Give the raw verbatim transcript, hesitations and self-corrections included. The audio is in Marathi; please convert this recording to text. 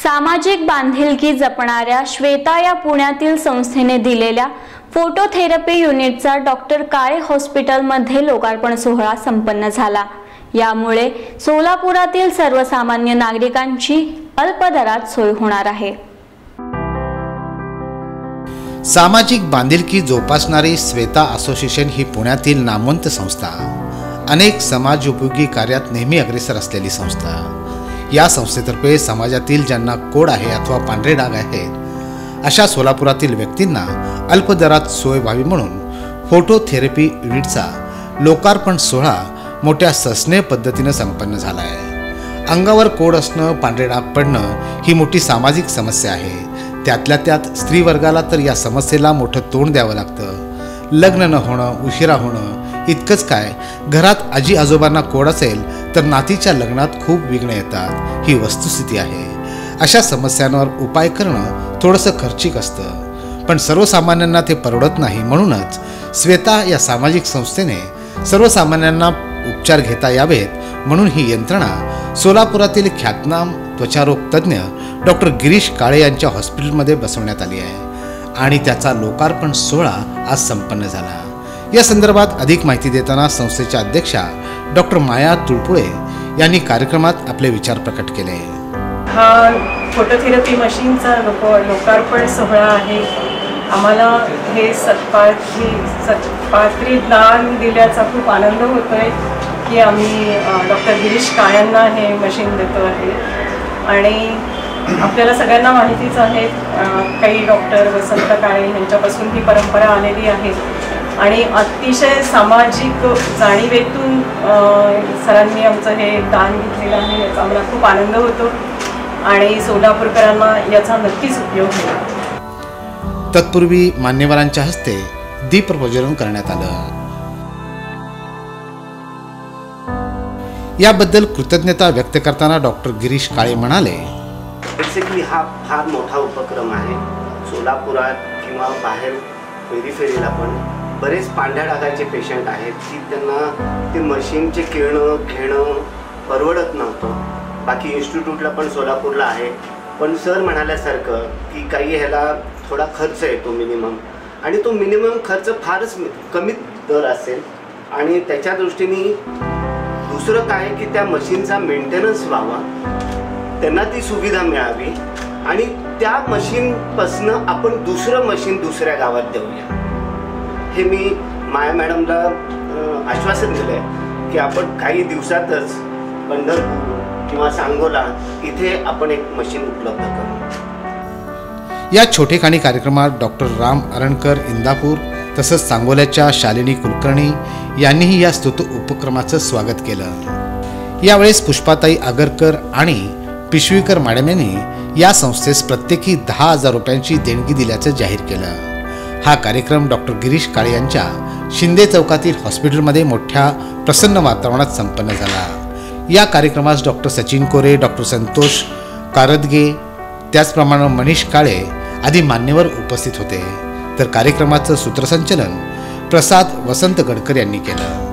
सामाजिक बांधिलकी जपणाऱ्या श्वेता या पुण्यातील संस्थेने दिलेल्या फोटोथेरपी युनिटचा डॉक्टर काळे हॉस्पिटलमध्ये लोकार्पण सोहळा संपन्न झाला। यामुळे सोलापुरातील सर्वसामान्य नागरिकांची अल्प दरात सोय होणार आहे। सामाजिक बांधिलकी जोपासणारी श्वेता असोसिएशन ही पुण्यातील नामवंत संस्था, अनेक समाज उपयोगी कार्यात नेहमी अग्रेसर असलेली संस्था। या संस्थेतर्फे समाजातील ज्यांना कोड आहे अथवा पांढरे डाग आहेत अशा सोलापुरातील व्यक्तींना अल्प दरात सोय व्हावी म्हणून फोटोथेरपी युनिटचा लोकार्पण सोहळा मोठ्या सस्नेह पद्धतीने संपन्न झाला आहे। अंगावर कोड असणं, पांढरे डाग पडणं ही मोठी सामाजिक समस्या आहे। त्यातल्या त्यात स्त्री वर्गाला तर या समस्येला मोठं तोंड द्यावं लागतं। लग्न न होणं, उशिरा होणं इतकंच काय, घरात आजी आजोबांना कोड असेल तर नातीच्या लग्नात खूप विघ्न येतात, ही वस्तुस्थिती आहे। अशा समस्यांवर उपाय करणं थोडंसं खर्चिक असतं, पण सर्वसामान्यांना ते परवडत नाही। म्हणूनच श्वेता या सामाजिक संस्थेने सर्वसामान्यांना उपचार घेता यावेत म्हणून ही यंत्रणा सोलापुरातील ख्यातनाम त्वचारोग तज्ज्ञ डॉक्टर गिरीश काळे यांच्या हॉस्पिटलमध्ये बसवण्यात आली आहे आणि त्याचा लोकार्पण सोहळा आज संपन्न झाला। या संदर्भात अधिक माहिती देताना संस्थेच्या अध्यक्षा डॉक्टर माया तुळपुळे यांनी कार्यक्रमात आपले विचार प्रकट केले। हा फोटोथेरपी मशीनचा लोकार्पण सोहळा आहे। आम्हाला हे सत्पात्री सत्पात्री दान दिल्याचा खूप आनंद होतोय की आम्ही डॉक्टर गिरीश काळ्यांना हे मशीन देतो आहे। आणि आपल्याला सगळ्यांना माहितीच आहे, काही डॉक्टर वसंत काळे यांच्यापासून ही परंपरा आलेली आहे आणि अतिशय सामाजिक जाणीवेतून सरांनी आमचं हे दान घेतलेलं आहे। याचा आम्हाला खूप आनंद होतो आणि सोलापूरकरांना याचा नक्कीच उपयोग होईल। तत्पूर्वी मान्यवरांच्या हस्ते दीप प्रज्वलन करण्यात आलं। याबद्दल कृतज्ञता व्यक्त करताना डॉक्टर गिरीश काळे म्हणाले, बेसिकली हा फार मोठा उपक्रम आहे। सोलापुरात किंवा बाहेर पेरीफेरीला पण बरेच पांढऱ्या डागाचे पेशंट आहेत की त्यांना ते मशीनचे किरणं घेणं परवडत नव्हतं। बाकी इन्स्टिट्यूटला पण सोलापूरला आहे, पण सर म्हणाल्यासारखं की काही ह्याला थोडा खर्च येतो मिनिमम, आणि तो मिनिमम खर्च फारच कमी दर असेल आणि त्याच्या दृष्टीने दुसरं काय की त्या मशीनचा मेंटेनन्स व्हावा, त्यांना ती सुविधा मिळावी आणि त्या मशीनपासनं आपण दुसरं मशीन दुसऱ्या गावात देऊया। हे मी माया मॅडमला आश्वासन दिलं आहे की आपण काही दिवसातच पंढरपूर किंवा सांगोला इथे आपण एक मशीन उपलब्ध करू। या छोटेखानी कार्यक्रमात डॉक्टर राम अरणकर इंदापूर तसंच सांगोल्याच्या शालिनी कुलकर्णी यांनीही या स्तुत उपक्रमाचं स्वागत केलं। यावेळेस पुष्पाताई आगरकर आणि पिशवीकर मॅडम यांनी या संस्थेस प्रत्येकी दहा हजार रुपयांची देणगी दिल्याचं जाहीर केलं। हा कार्यक्रम डॉक्टर गिरीश काळे यांच्या शिंदे चौकातील हॉस्पिटलमध्ये मोठ्या प्रसन्न वातावरणात संपन्न झाला। या कार्यक्रमास डॉक्टर सचिन कोरे, डॉक्टर संतोष कारदगे, त्याचप्रमाणे मनीष काळे आदी मान्यवर उपस्थित होते, तर कार्यक्रमाचं सूत्रसंचालन प्रसाद वसंत गडकर यांनी केलं।